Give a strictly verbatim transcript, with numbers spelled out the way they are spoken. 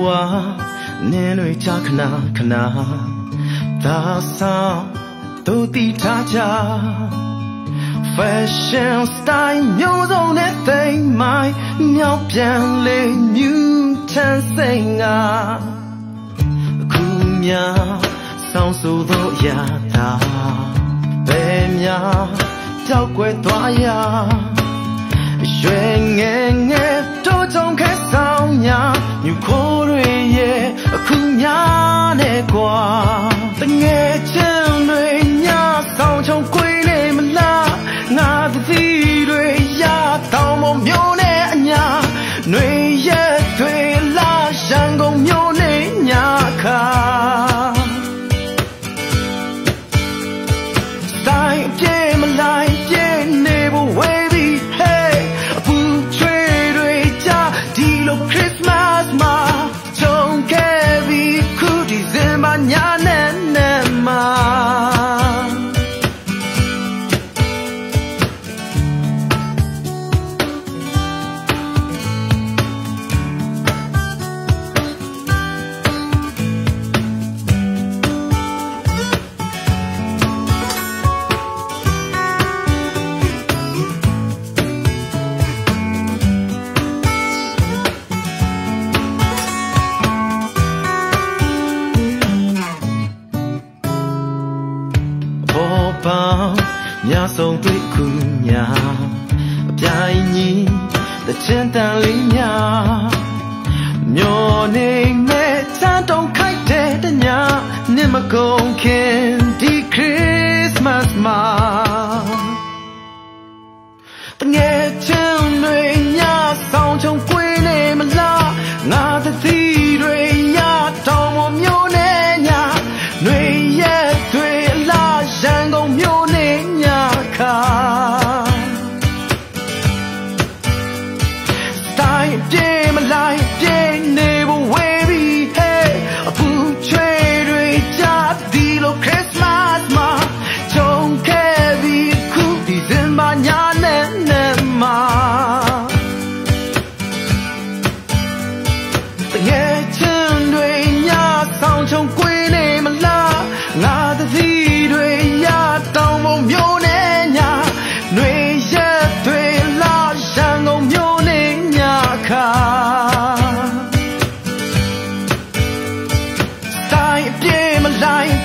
နေလွေချခနာခနာသာဆောင်တို့တီထားကြ Fashion style မျိုးစုံနဲ့သိမ့်မိုင်းမြောက်ပြန်လေမြူထန်စိန်ကအခုများဆောင်းဆိုသောရတာဘယ်များကြောက်ွယ်သွားရရွှေငယ်ငယ်တို့ကြုံခဲ့ဆောင်ညာမြူခိုးတွေရဲ့အခုများနဲ့ကွာတငယ်ချင်းတွေညဆောင်ချုံကွေးနေမလားငါတတိတွေရတောင်းမမျိုးနဲ့အညာຫນွေရက်တွေလာရန်ကုန်မျိုးနဲ့ညခါတိုင်းပြေမလိုက်ပြေနေဖို့ဝေးပြီး Hey အပူချွေတွေကြဒီလို Christmas မှာကြုံခဲ့ပြီးခုဒီဇင်ဘာညနဲ့နဲ့မှာညဆုံးတွေ့ခုညာအပြိုင်ကြီးတချင်တန်လေးညာမျောနေမဲ့စံတုံးခိုက်တဲ့တညာနေမကုန်ခင်ဒီ Christmas မှာတငယ်ချင်းတွေညဆောင်ချုံကွေးနေမလားငါတသီးတွေရတောင်းမမျိုးနဲ့ညာຫນွေရက်တွေလာရန်ကုန်မျိုးနဲ့ညာခါတိုင်းပြေမလိုက်ပြေနေဖို့ဝေးပြီး Hey အပူချွေတွေကြဒီလို Christmas မှာကြုံခဲ့ပြီးခုဒီဇင်ဘာညနဲ့နဲ့မှာတကယ်ချင်းတွေညဆောင်ချုံကွေးနေမလားငါတသီးတွေရတောင်းမမျိုးနဲ့ညာຫນွေရက်တွေလာရန်ကုန်မျိုးနဲ့ညာခါတိုင်းပြေမလိုက်